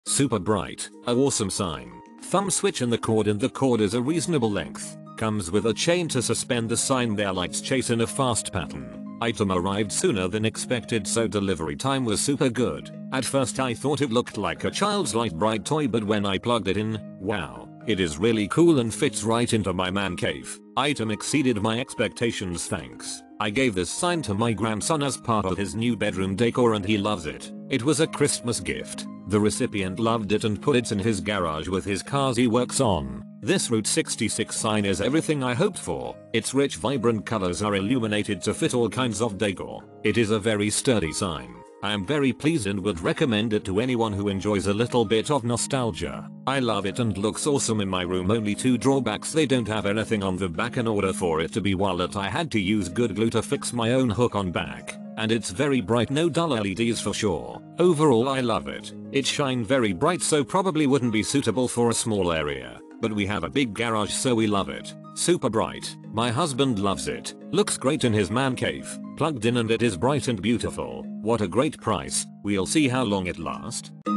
Super bright, a awesome sign. Thumb switch and the cord is a reasonable length. Comes with a chain to suspend the sign. Their lights chase in a fast pattern. Item arrived sooner than expected, so delivery time was super good. At first I thought it looked like a child's light bright toy, but when I plugged it in, wow, it is really cool and fits right into my man cave. Item exceeded my expectations, thanks. I gave this sign to my grandson as part of his new bedroom decor and he loves it. It was a Christmas gift. The recipient loved it and put it in his garage with his cars he works on. This Route 66 sign is everything I hoped for. Its rich vibrant colors are illuminated to fit all kinds of decor. It is a very sturdy sign. I am very pleased and would recommend it to anyone who enjoys a little bit of nostalgia. I love it and looks awesome in my room. Only two drawbacks: they don't have anything on the back. In order for it to be wallet I had to use good glue to fix my own hook on back. And it's very bright, no dull LEDs for sure. Overall I love it. It shine very bright, so probably wouldn't be suitable for a small area. But we have a big garage, so we love it. Super bright. My husband loves it. Looks great in his man cave. Plugged in and it is bright and beautiful. What a great price. We'll see how long it lasts.